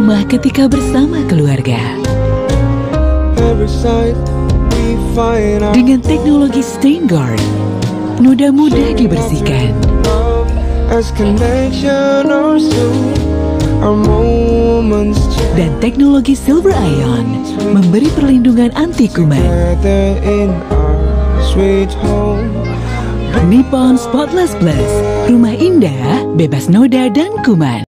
rumah ketika bersama keluarga. Dengan teknologi stain guard, noda mudah dibersihkan. Dan teknologi silver ion memberi perlindungan anti kuman. Nippon Spotless Plus, rumah indah, bebas noda dan kuman.